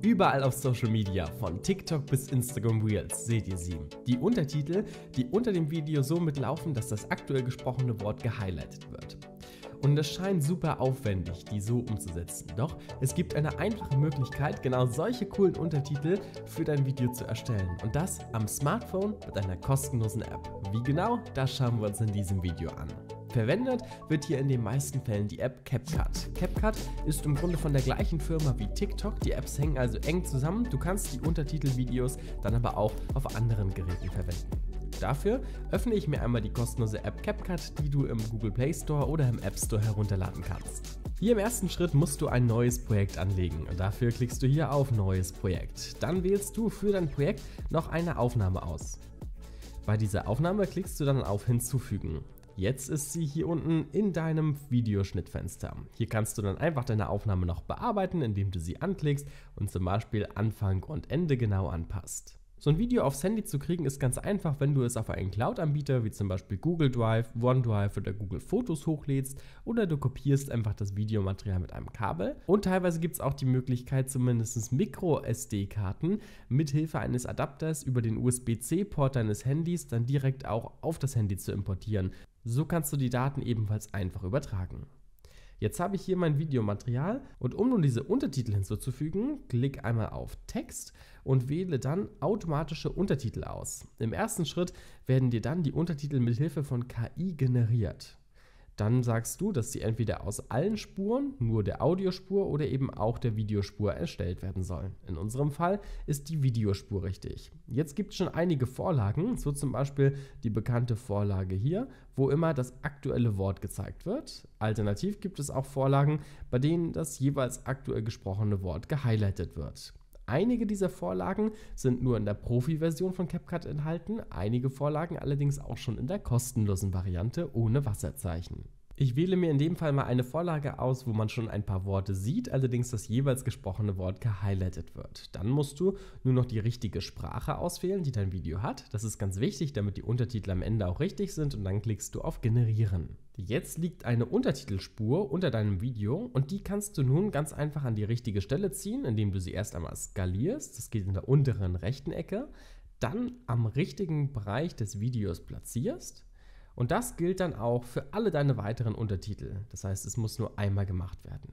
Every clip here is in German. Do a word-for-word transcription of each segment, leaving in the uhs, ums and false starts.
Überall auf Social Media, von TikTok bis Instagram Reels, seht ihr sie. Die Untertitel, die unter dem Video so mitlaufen, dass das aktuell gesprochene Wort gehighlightet wird. Und es scheint super aufwendig, die so umzusetzen. Doch es gibt eine einfache Möglichkeit, genau solche coolen Untertitel für dein Video zu erstellen. Und das am Smartphone mit einer kostenlosen App. Wie genau, das schauen wir uns in diesem Video an. Verwendet wird hier in den meisten Fällen die App CapCut. CapCut ist im Grunde von der gleichen Firma wie TikTok, die Apps hängen also eng zusammen, du kannst die Untertitelvideos dann aber auch auf anderen Geräten verwenden. Dafür öffne ich mir einmal die kostenlose App CapCut, die du im Google Play Store oder im App Store herunterladen kannst. Hier im ersten Schritt musst du ein neues Projekt anlegen und dafür klickst du hier auf Neues Projekt. Dann wählst du für dein Projekt noch eine Aufnahme aus. Bei dieser Aufnahme klickst du dann auf Hinzufügen. Jetzt ist sie hier unten in deinem Videoschnittfenster. Hier kannst du dann einfach deine Aufnahme noch bearbeiten, indem du sie anklickst und zum Beispiel Anfang und Ende genau anpasst. So ein Video aufs Handy zu kriegen ist ganz einfach, wenn du es auf einen Cloud-Anbieter wie zum Beispiel Google Drive, OneDrive oder Google Fotos hochlädst oder du kopierst einfach das Videomaterial mit einem Kabel. Und teilweise gibt es auch die Möglichkeit, zumindest Micro-S D-Karten mithilfe eines Adapters über den U S B C Port deines Handys dann direkt auch auf das Handy zu importieren. So kannst du die Daten ebenfalls einfach übertragen. Jetzt habe ich hier mein Videomaterial und um nun diese Untertitel hinzuzufügen, klick einmal auf Text und wähle dann automatische Untertitel aus. Im ersten Schritt werden dir dann die Untertitel mit Hilfe von K I generiert. Dann sagst du, dass sie entweder aus allen Spuren, nur der Audiospur oder eben auch der Videospur erstellt werden sollen. In unserem Fall ist die Videospur richtig. Jetzt gibt es schon einige Vorlagen, so zum Beispiel die bekannte Vorlage hier, wo immer das aktuelle Wort gezeigt wird. Alternativ gibt es auch Vorlagen, bei denen das jeweils aktuell gesprochene Wort gehighlightet wird. Einige dieser Vorlagen sind nur in der Profi-Version von CapCut enthalten, einige Vorlagen allerdings auch schon in der kostenlosen Variante ohne Wasserzeichen. Ich wähle mir in dem Fall mal eine Vorlage aus, wo man schon ein paar Worte sieht, allerdings das jeweils gesprochene Wort gehighlightet wird. Dann musst du nur noch die richtige Sprache auswählen, die dein Video hat. Das ist ganz wichtig, damit die Untertitel am Ende auch richtig sind und dann klickst du auf Generieren. Jetzt liegt eine Untertitelspur unter deinem Video und die kannst du nun ganz einfach an die richtige Stelle ziehen, indem du sie erst einmal skalierst, das geht in der unteren rechten Ecke, dann am richtigen Bereich des Videos platzierst. Und das gilt dann auch für alle deine weiteren Untertitel. Das heißt, es muss nur einmal gemacht werden.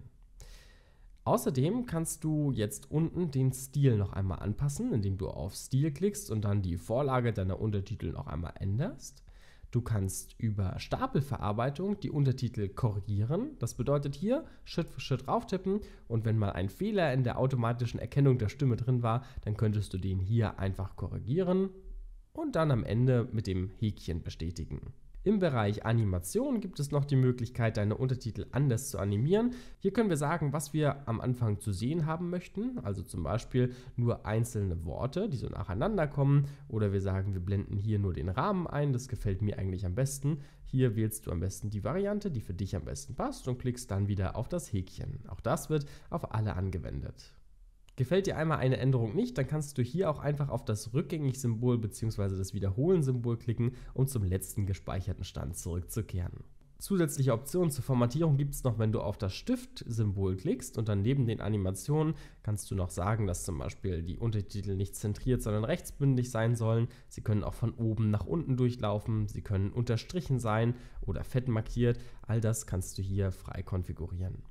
Außerdem kannst du jetzt unten den Stil noch einmal anpassen, indem du auf Stil klickst und dann die Vorlage deiner Untertitel noch einmal änderst. Du kannst über Stapelverarbeitung die Untertitel korrigieren. Das bedeutet hier Schritt für Schritt rauftippen und wenn mal ein Fehler in der automatischen Erkennung der Stimme drin war, dann könntest du den hier einfach korrigieren und dann am Ende mit dem Häkchen bestätigen. Im Bereich Animation gibt es noch die Möglichkeit, deine Untertitel anders zu animieren. Hier können wir sagen, was wir am Anfang zu sehen haben möchten, also zum Beispiel nur einzelne Worte, die so nacheinander kommen, oder wir sagen, wir blenden hier nur den Rahmen ein, das gefällt mir eigentlich am besten. Hier wählst du am besten die Variante, die für dich am besten passt und klickst dann wieder auf das Häkchen. Auch das wird auf alle angewendet. Gefällt dir einmal eine Änderung nicht, dann kannst du hier auch einfach auf das Rückgängig-Symbol bzw. das Wiederholen-Symbol klicken, um zum letzten gespeicherten Stand zurückzukehren. Zusätzliche Optionen zur Formatierung gibt es noch, wenn du auf das Stift-Symbol klickst und dann neben den Animationen kannst du noch sagen, dass zum Beispiel die Untertitel nicht zentriert, sondern rechtsbündig sein sollen. Sie können auch von oben nach unten durchlaufen, sie können unterstrichen sein oder fett markiert. All das kannst du hier frei konfigurieren.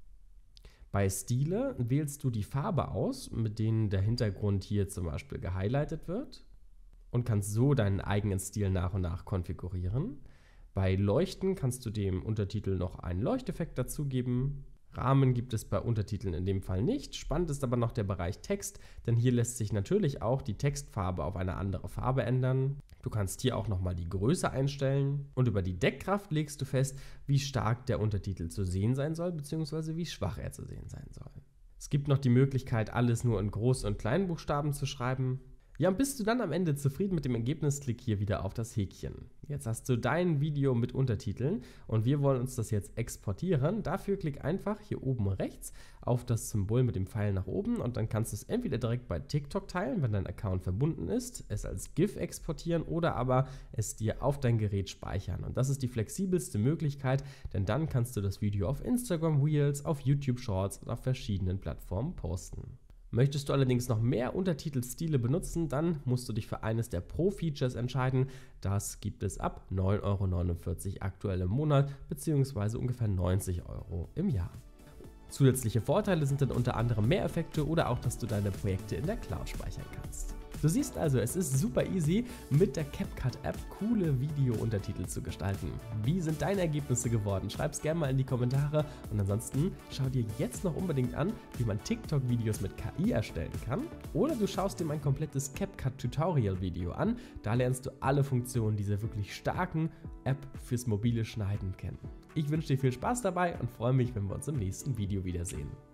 Bei Stile wählst du die Farbe aus, mit denen der Hintergrund hier zum Beispiel gehighlightet wird und kannst so deinen eigenen Stil nach und nach konfigurieren. Bei Leuchten kannst du dem Untertitel noch einen Leuchteffekt dazugeben. Rahmen gibt es bei Untertiteln in dem Fall nicht. Spannend ist aber noch der Bereich Text, denn hier lässt sich natürlich auch die Textfarbe auf eine andere Farbe ändern. Du kannst hier auch nochmal die Größe einstellen und über die Deckkraft legst du fest, wie stark der Untertitel zu sehen sein soll, bzw. wie schwach er zu sehen sein soll. Es gibt noch die Möglichkeit, alles nur in Groß- und Kleinbuchstaben zu schreiben. Ja, und bist du dann am Ende zufrieden mit dem Ergebnis, klick hier wieder auf das Häkchen. Jetzt hast du dein Video mit Untertiteln und wir wollen uns das jetzt exportieren. Dafür klick einfach hier oben rechts auf das Symbol mit dem Pfeil nach oben und dann kannst du es entweder direkt bei TikTok teilen, wenn dein Account verbunden ist, es als GIF exportieren oder aber es dir auf dein Gerät speichern. Und das ist die flexibelste Möglichkeit, denn dann kannst du das Video auf Instagram Reels, auf YouTube Shorts und auf verschiedenen Plattformen posten. Möchtest du allerdings noch mehr Untertitelstile benutzen, dann musst du dich für eines der Pro-Features entscheiden. Das gibt es ab neun Euro neunundvierzig aktuell im Monat bzw. ungefähr neunzig Euro im Jahr. Zusätzliche Vorteile sind dann unter anderem mehr Effekte oder auch, dass du deine Projekte in der Cloud speichern kannst. Du siehst also, es ist super easy, mit der CapCut-App coole Video-Untertitel zu gestalten. Wie sind deine Ergebnisse geworden? Schreib's gerne mal in die Kommentare und ansonsten schau dir jetzt noch unbedingt an, wie man TikTok-Videos mit K I erstellen kann, oder du schaust dir mein komplettes CapCut-Tutorial-Video an. Da lernst du alle Funktionen dieser wirklich starken App fürs mobile Schneiden kennen. Ich wünsche dir viel Spaß dabei und freue mich, wenn wir uns im nächsten Video wiedersehen.